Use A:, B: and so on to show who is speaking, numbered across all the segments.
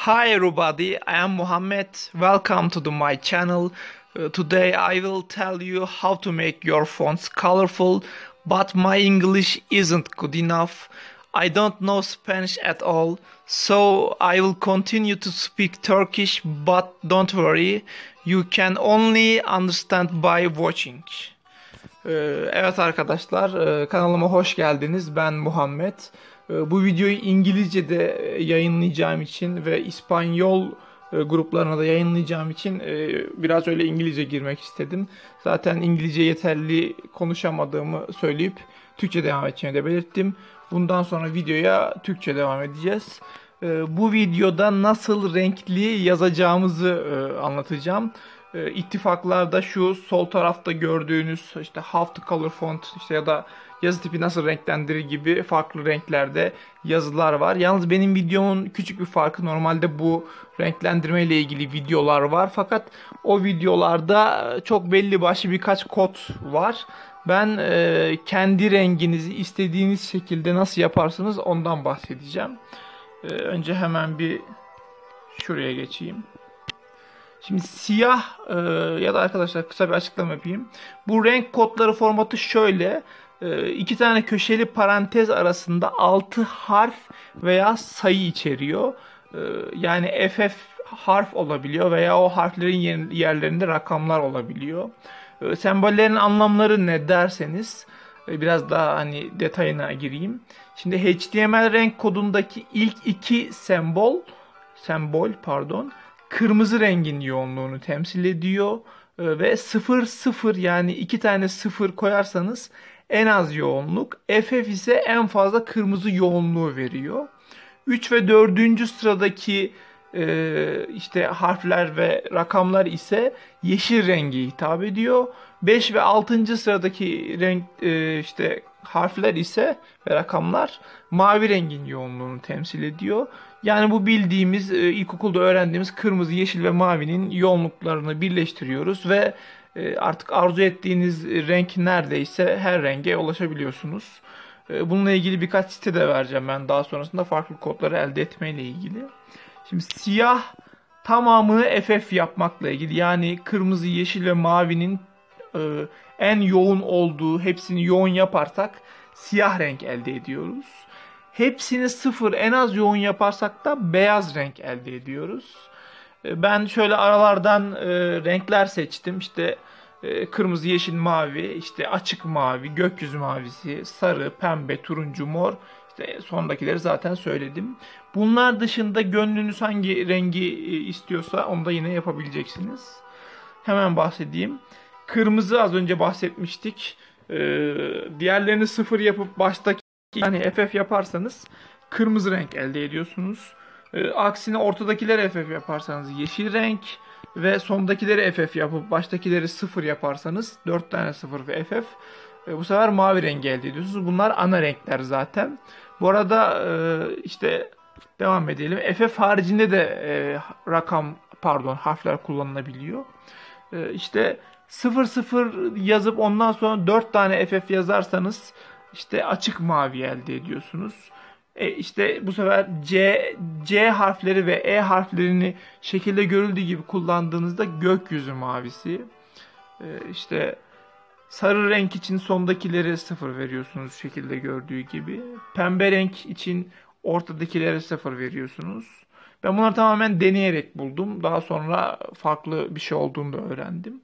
A: Hi everybody, I am Muhammad. Welcome to my channel. Today I will tell you how to make your fonts colorful, but my English isn't good enough. I don't know Spanish at all, so I will continue to speak Turkish, but don't worry, you can only understand by watching. Evet arkadaşlar, kanalıma hoş geldiniz. Ben Muhammed. Bu videoyu İngilizce'de yayınlayacağım için ve İspanyol gruplarına da yayınlayacağım için biraz öyle İngilizce girmek istedim. Zaten İngilizce yeterli konuşamadığımı söyleyip Türkçe devam edeceğimi de belirttim. Bundan sonra videoya Türkçe devam edeceğiz. Bu videoda nasıl renkli yazacağımızı anlatacağım. İttifaklarda şu sol tarafta gördüğünüz işte how to color font işte ya da yazı tipi nasıl renklendirir gibi farklı renklerde yazılar var. Yalnız benim videomun küçük bir farkı, normalde bu renklendirme ile ilgili videolar var. Fakat o videolarda çok belli başlı birkaç kod var. Ben kendi renginizi istediğiniz şekilde nasıl yaparsınız ondan bahsedeceğim. Önce hemen bir şuraya geçeyim. Şimdi siyah ya da arkadaşlar kısa bir açıklama yapayım. Bu renk kodları formatı şöyle. İki tane köşeli parantez arasında 6 harf veya sayı içeriyor. Yani FF harf olabiliyor veya o harflerin yerlerinde rakamlar olabiliyor. Sembollerin anlamları ne derseniz biraz daha hani detayına gireyim. Şimdi HTML renk kodundaki ilk iki sembol kırmızı rengin yoğunluğunu temsil ediyor ve 0 yani iki tane 0 koyarsanız en az yoğunluk, FF ise en fazla kırmızı yoğunluğu veriyor. 3 ve 4. sıradaki işte harfler ve rakamlar ise yeşil rengi hitap ediyor. 5 ve 6. sıradaki renk işte harfler ise ve rakamlar mavi rengin yoğunluğunu temsil ediyor. Yani bu bildiğimiz ilkokulda öğrendiğimiz kırmızı, yeşil ve mavinin yoğunluklarını birleştiriyoruz ve artık arzu ettiğiniz renk neredeyse her renge ulaşabiliyorsunuz. Bununla ilgili birkaç site de vereceğim ben daha sonrasında farklı kodları elde etmeyle ilgili. Şimdi siyah tamamını FF yapmakla ilgili, yani kırmızı, yeşil ve mavinin en yoğun olduğu, hepsini yoğun yaparsak siyah renk elde ediyoruz. Hepsini 0 en az yoğun yaparsak da beyaz renk elde ediyoruz. Ben şöyle aralardan renkler seçtim. İşte kırmızı, yeşil, mavi, işte açık mavi, gökyüzü mavisi, sarı, pembe, turuncu, mor. İşte sondakileri zaten söyledim. Bunlar dışında gönlünüz hangi rengi istiyorsa onu da yine yapabileceksiniz. Hemen bahsedeyim. Kırmızı az önce bahsetmiştik. Diğerlerini 0 yapıp baştaki yani FF yaparsanız kırmızı renk elde ediyorsunuz. Aksine ortadakileri FF yaparsanız yeşil renk ve sondakileri FF yapıp baştakileri 0 yaparsanız 4 tane 0 ve FF bu sefer mavi rengi elde ediyorsunuz. Bunlar ana renkler zaten. Bu arada işte devam edelim. FF haricinde de harfler kullanılabiliyor. İşte 00 yazıp ondan sonra 4 tane FF yazarsanız işte açık mavi elde ediyorsunuz. İşte bu sefer C harfleri ve E harflerini şekilde görüldüğü gibi kullandığınızda gökyüzü mavisi. İşte sarı renk için sondakileri 0 veriyorsunuz şekilde gördüğü gibi. Pembe renk için ortadakileri 0 veriyorsunuz. Ben bunları tamamen deneyerek buldum. Daha sonra farklı bir şey olduğunu da öğrendim.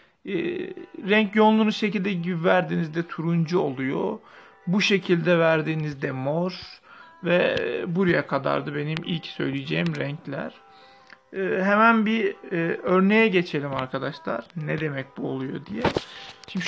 A: Renk yoğunluğunu şekilde gibi verdiğinizde turuncu oluyor. Bu şekilde verdiğinizde mor. Ve buraya kadardı benim ilk söyleyeceğim renkler. Hemen bir örneğe geçelim arkadaşlar. Ne demek bu oluyor diye. Şimdi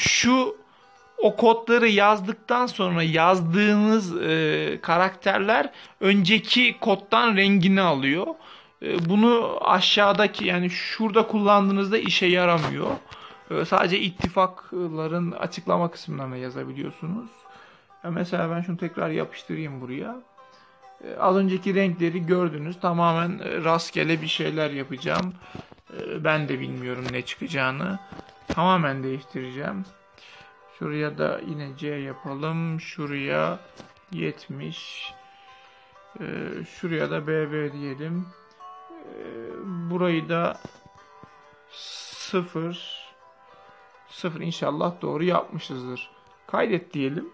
A: o kodları yazdıktan sonra yazdığınız karakterler önceki koddan rengini alıyor. Bunu aşağıdaki, yani şurada kullandığınızda işe yaramıyor. Sadece ittifakların açıklama kısımlarına yazabiliyorsunuz. Mesela ben şunu tekrar yapıştırayım buraya. Az önceki renkleri gördünüz. Tamamen rastgele bir şeyler yapacağım. Ben de bilmiyorum ne çıkacağını. Tamamen değiştireceğim. Şuraya da yine C yapalım. Şuraya 70. Şuraya da BB diyelim. Burayı da 0 0 inşallah doğru yapmışızdır. Kaydet diyelim.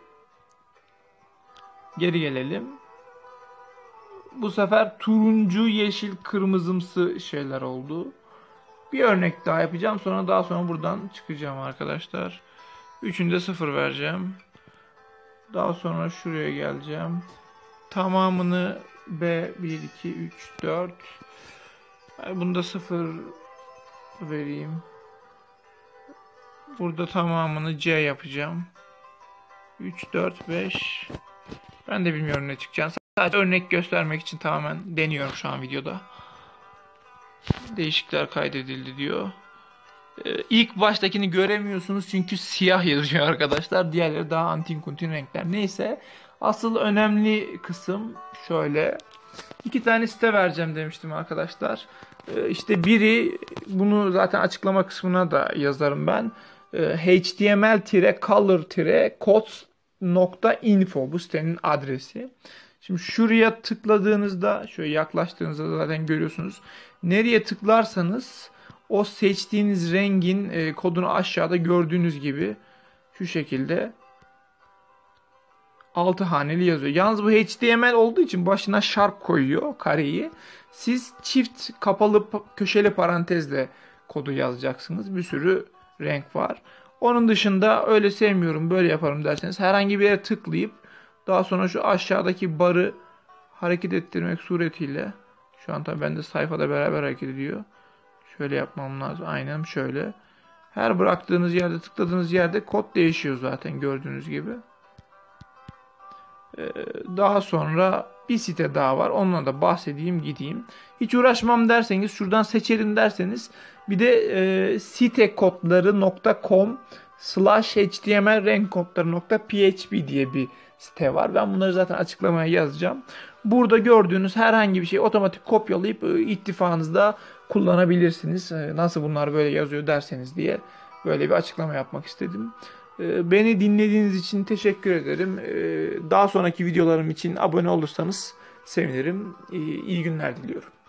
A: Geri gelelim. Bu sefer turuncu, yeşil, kırmızımsı şeyler oldu. Bir örnek daha yapacağım. Daha sonra buradan çıkacağım arkadaşlar. Üçünde 0 vereceğim. Daha sonra şuraya geleceğim. Tamamını B 1 2 3 4. Bunda 0 vereyim. Burada tamamını C yapacağım. 3 4 5. Ben de bilmiyorum ne çıkacağını. Sadece örnek göstermek için tamamen deniyorum şu an videoda. Değişiklikler kaydedildi diyor. İlk baştakini göremiyorsunuz çünkü siyah yazıyor arkadaşlar. Diğerleri daha antin kuntin renkler. Neyse. Asıl önemli kısım şöyle. 2 tane site vereceğim demiştim arkadaşlar. İşte biri, bunu zaten açıklama kısmına da yazarım ben. html-color-codes.info bu sitenin adresi. Şimdi şuraya tıkladığınızda, şöyle yaklaştığınızda zaten görüyorsunuz. Nereye tıklarsanız o seçtiğiniz rengin kodunu aşağıda gördüğünüz gibi şu şekilde 6 haneli yazıyor. Yalnız bu HTML olduğu için başına sharp koyuyor kareyi. Siz çift kapalı köşeli parantezle kodu yazacaksınız. Bir sürü renk var. Onun dışında öyle sevmiyorum, böyle yaparım derseniz herhangi bir yere tıklayıp daha sonra şu aşağıdaki barı hareket ettirmek suretiyle, şu an tabii bende sayfada beraber hareket ediyor. Şöyle yapmam lazım. Aynen şöyle. Her bıraktığınız yerde, tıkladığınız yerde kod değişiyor zaten gördüğünüz gibi. Daha sonra bir site daha var. Onunla da bahsedeyim, gideyim. Hiç uğraşmam derseniz, şuradan seçelim derseniz bir de sitekodları.com/html-renkkodları.php diye bir site var. Ben bunları zaten açıklamaya yazacağım. Burada gördüğünüz herhangi bir şeyi otomatik kopyalayıp ittifanızda kullanabilirsiniz. Nasıl bunlar böyle yazıyor derseniz diye böyle bir açıklama yapmak istedim. Beni dinlediğiniz için teşekkür ederim. Daha sonraki videolarım için abone olursanız sevinirim. İyi günler diliyorum.